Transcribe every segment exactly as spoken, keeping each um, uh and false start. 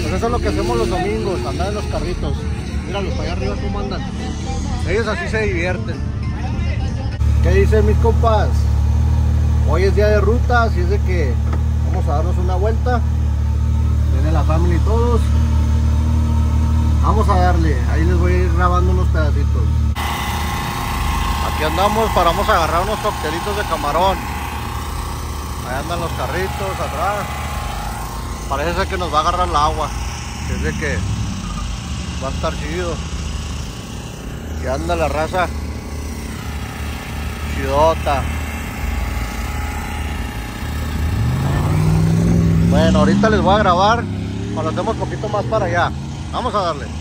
Pues eso es lo que hacemos los domingos, andar en los carritos. Míralos para allá arriba cómo andan. Ellos así se divierten. ¿Qué dicen mis compas? Hoy es día de ruta, así es de que vamos a darnos una vuelta. Viene la familia y todos. Vamos a darle, ahí les voy a ir grabando unos pedacitos. Aquí andamos, paramos a agarrar unos coctelitos de camarón. Ahí andan los carritos atrás. Parece ser que nos va a agarrar el agua. Así es de que va a estar chido. Y anda la raza chidota. Bueno, ahorita les voy a grabar cuando estemos un poquito más para allá. Vamos a darle.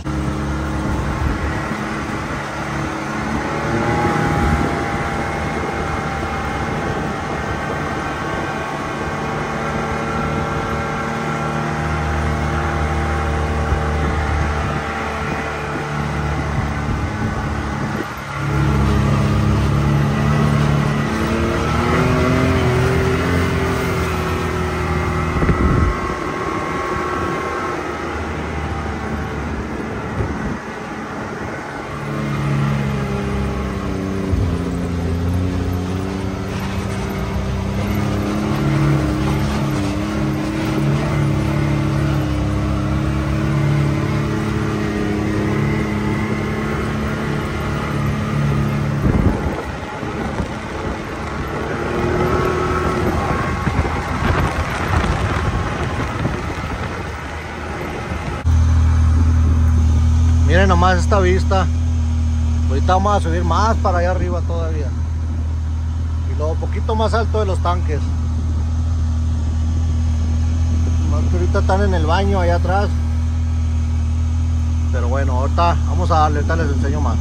Miren nomás esta vista. Ahorita vamos a subir más para allá arriba todavía. Y luego un poquito más alto de los tanques. Más que ahorita están en el baño allá atrás. Pero bueno, ahorita vamos a darle, ahorita les enseño más.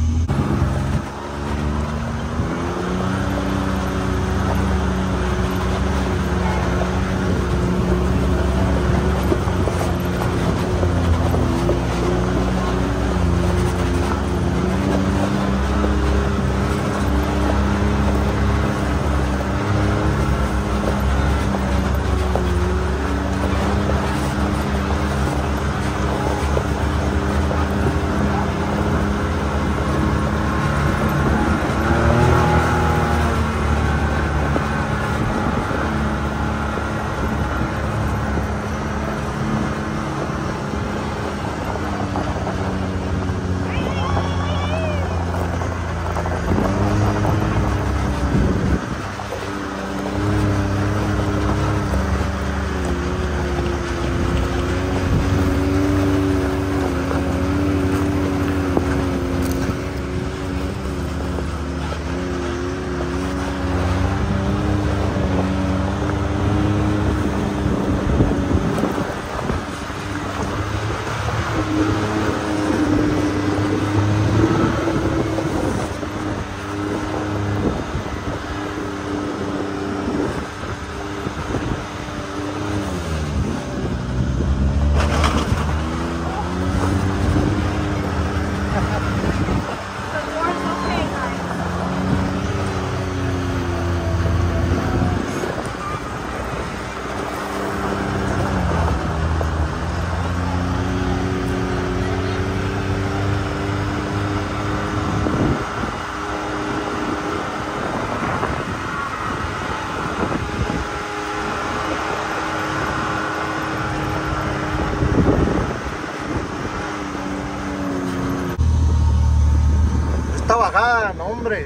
Esta bajada, no hombre,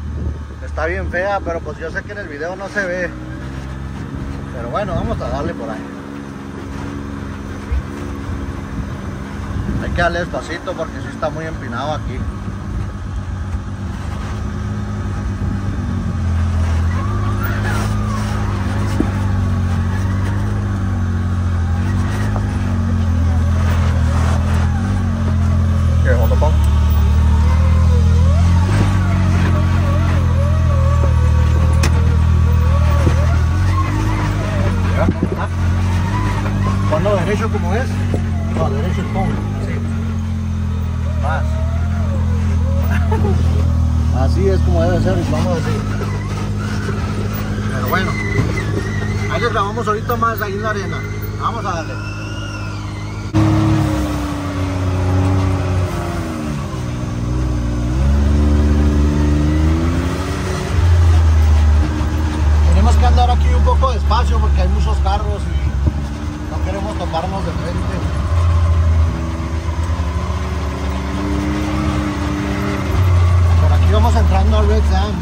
está bien fea, pero pues yo sé que en el video no se ve. Pero bueno, vamos a darle por ahí. Hay que darle despacito porque sí está muy empinado aquí. ¿Qué, otro pan? ¿Cuándo derecho como es? No, derecho el pon. Sí. Más. Así es como debe ser, vamos a decir. Pero bueno, ahí les grabamos ahorita más ahí en la arena. Vamos a darle. de frente. Por aquí vamos entrando al Red Sands.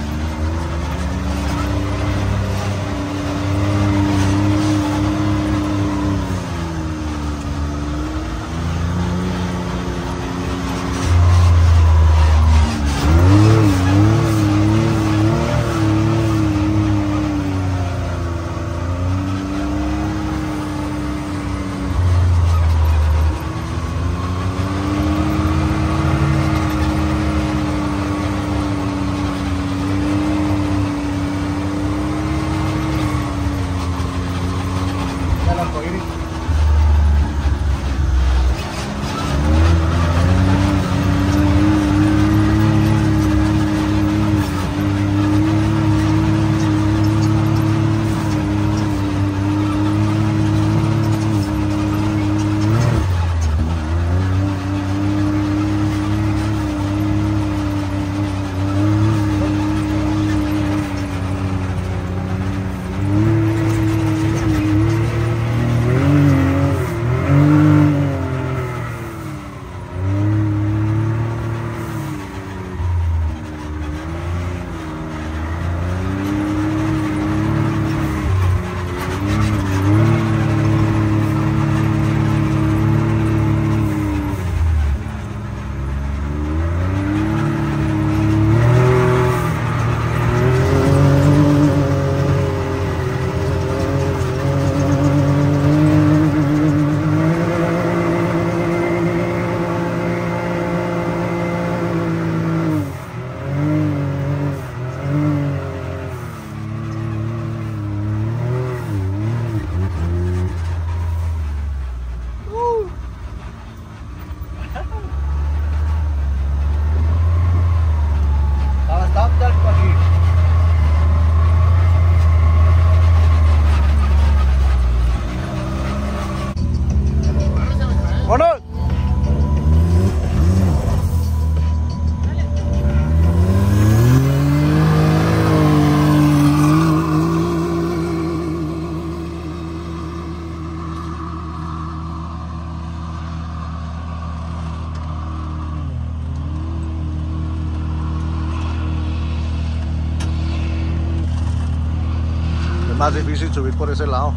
Es más difícil subir por ese lado.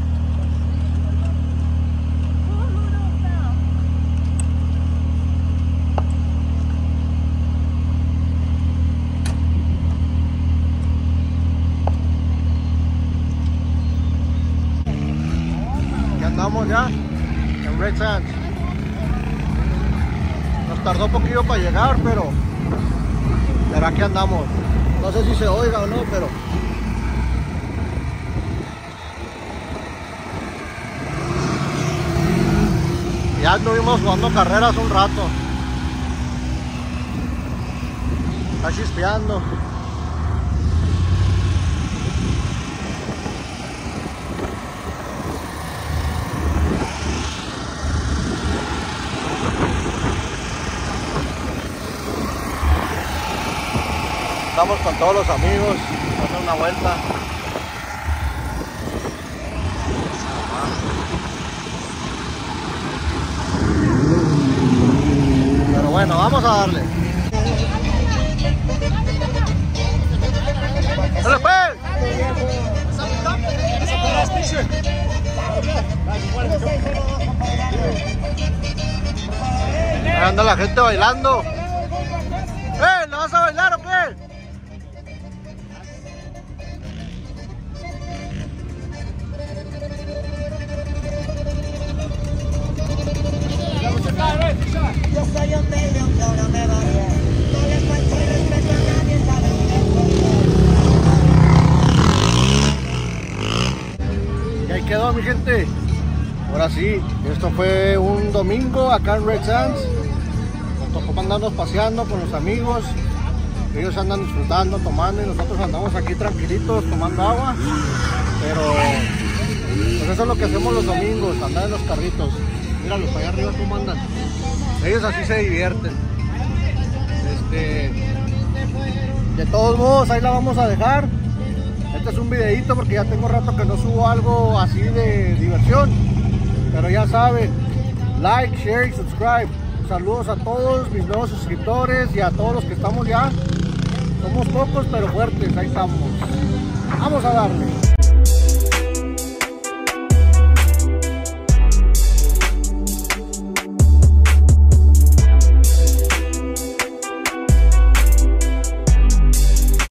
Ya andamos ya en Red Sands. Nos tardó un poquito para llegar, pero verá que andamos. No sé si se oiga o no, pero ya estuvimos jugando carreras un rato. Está chispeando. Estamos con todos los amigos, dando una vuelta. Pero bueno, vamos a darle. ¡Dale pues! Ahí anda la gente bailando. ¡Eh! ¿No vas a bailar o qué? Yo soy un baby, aunque ahora me varié. No le falta el respeto a nadie, saben. Y ahí quedó, mi gente. Ahora sí, esto fue un domingo acá en Red Sands. Nos tocó andarnos paseando con los amigos. Ellos andan disfrutando, tomando, y nosotros andamos aquí tranquilitos tomando agua. Pero pues eso es lo que hacemos los domingos, andar en los carritos. Míralos para allá arriba cómo andan. Ellos así se divierten. Este, de todos modos, ahí la vamos a dejar. Este es un videito porque ya tengo rato que no subo algo así de diversión. Pero ya saben, like, share y subscribe. Saludos a todos mis nuevos suscriptores y a todos los que estamos ya. Somos pocos pero fuertes, ahí estamos. Vamos a darle.